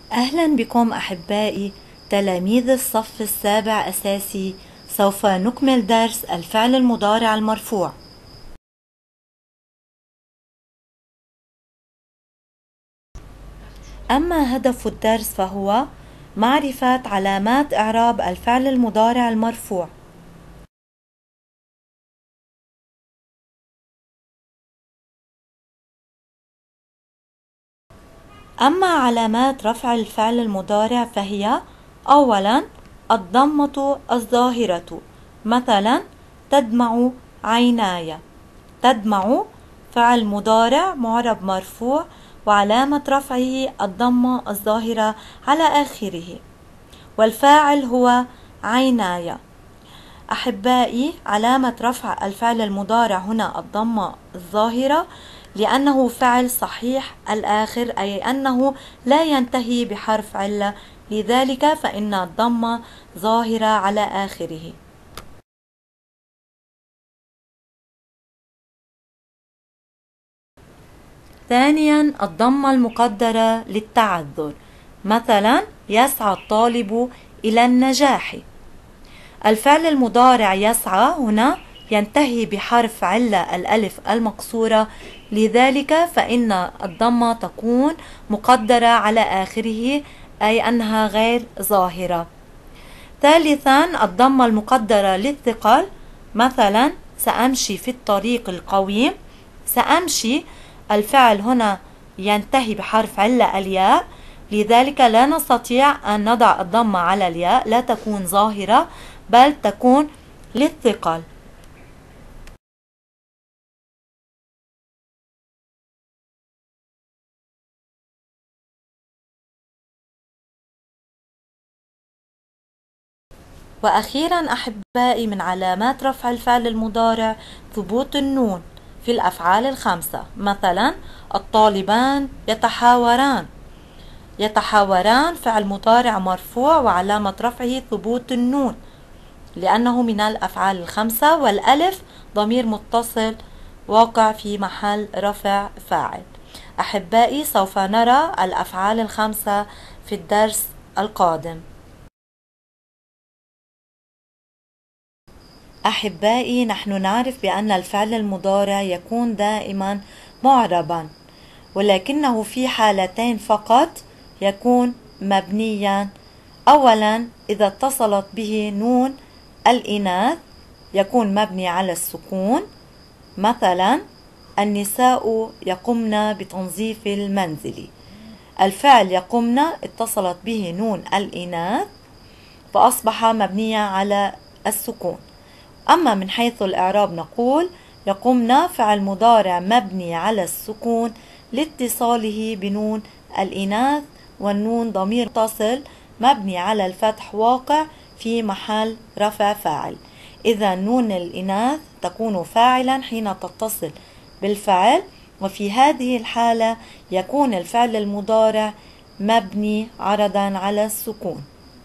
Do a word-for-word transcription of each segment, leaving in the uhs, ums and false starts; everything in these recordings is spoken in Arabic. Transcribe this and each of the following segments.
أهلا بكم أحبائي تلاميذ الصف السابع أساسي. سوف نكمل درس الفعل المضارع المرفوع. أما هدف الدرس فهو معرفة علامات إعراب الفعل المضارع المرفوع. أما علامات رفع الفعل المضارع فهي: أولا الضمة الظاهرة، مثلا تدمع عيناي. تدمع فعل مضارع معرب مرفوع وعلامة رفعه الضمة الظاهرة على آخره، والفاعل هو عيناي. أحبائي، علامة رفع الفعل المضارع هنا الضمة الظاهرة لأنه فعل صحيح الآخر، أي أنه لا ينتهي بحرف علة، لذلك فإن الضمة ظاهرة على آخره. ثانيا الضمة المقدرة للتعذر، مثلا يسعى الطالب إلى النجاح. الفعل المضارع يسعى هنا ينتهي بحرف علة الألف المقصورة، لذلك فإن الضمة تكون مقدرة على آخره، أي أنها غير ظاهرة. ثالثا الضمة المقدرة للثقل، مثلا سأمشي في الطريق القويم. سأمشي الفعل هنا ينتهي بحرف علة الياء، لذلك لا نستطيع أن نضع الضمة على الياء، لا تكون ظاهرة بل تكون للثقل. وأخيرا أحبائي، من علامات رفع الفعل المضارع ثبوت النون في الأفعال الخمسة، مثلا الطالبان يتحاوران. يتحاوران فعل مضارع مرفوع وعلامة رفعه ثبوت النون لأنه من الأفعال الخمسة، والألف ضمير متصل واقع في محل رفع فاعل. أحبائي، سوف نرى الأفعال الخمسة في الدرس القادم. أحبائي، نحن نعرف بأن الفعل المضارع يكون دائما معربا، ولكنه في حالتين فقط يكون مبنيا. أولا إذا اتصلت به نون الإناث يكون مبني على السكون، مثلا النساء يقمن بتنظيف المنزل. الفعل يقمن اتصلت به نون الإناث فأصبح مبنيا على السكون. أما من حيث الإعراب نقول يقمن فعل مضارع مبني على السكون لاتصاله بنون الإناث، والنون ضمير متصل مبني على الفتح واقع في محل رفع فاعل. إذا نون الإناث تكون فاعلا حين تتصل بالفعل، وفي هذه الحالة يكون الفعل المضارع مبني عرضا على السكون.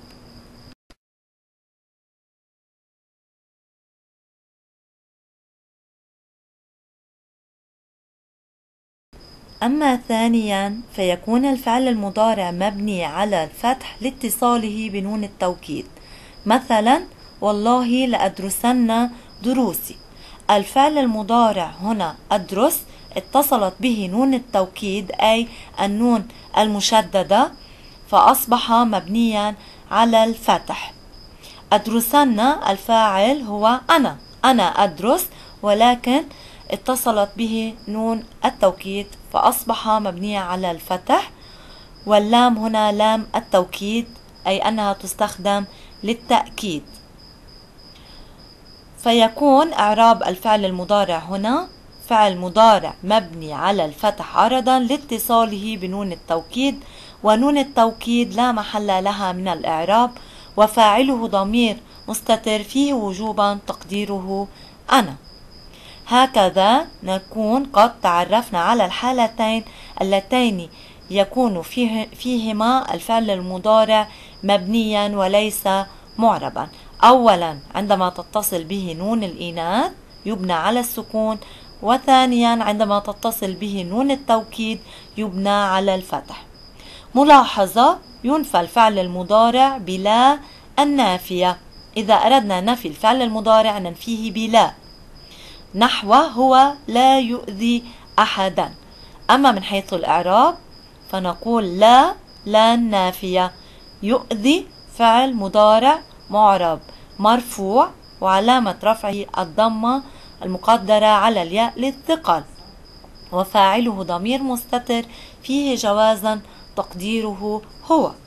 أما ثانيا فيكون الفعل المضارع مبني على الفتح لاتصاله بنون التوكيد، مثلا والله لأدرسن دروسي. الفعل المضارع هنا أدرس اتصلت به نون التوكيد أي النون المشددة فأصبح مبنيا على الفتح. أدرسن الفاعل هو أنا أنا أدرس، ولكن اتصلت به نون التوكيد فأصبح مبنيا على الفتح، واللام هنا لام التوكيد أي أنها تستخدم للتأكيد. فيكون إعراب الفعل المضارع هنا فعل مضارع مبني على الفتح عرضا لاتصاله بنون التوكيد، ونون التوكيد لا محل لها من الإعراب، وفاعله ضمير مستتر فيه وجوبا تقديره أنا. هكذا نكون قد تعرفنا على الحالتين اللتين يكون فيه فيهما الفعل المضارع مبنيا وليس معربا. أولا عندما تتصل به نون الإناث يبنى على السكون، وثانيا عندما تتصل به نون التوكيد يبنى على الفتح. ملاحظة: ينفى الفعل المضارع بلا النافية. إذا أردنا نفي الفعل المضارع ننفيه بلا، نحو هو لا يؤذي أحدا. أما من حيث الإعراب فنقول لا لا النافية، يؤذي فعل مضارع معرب مرفوع وعلامة رفعه الضمة المقدرة على الياء للثقل، وفاعله ضمير مستتر فيه جوازا تقديره هو.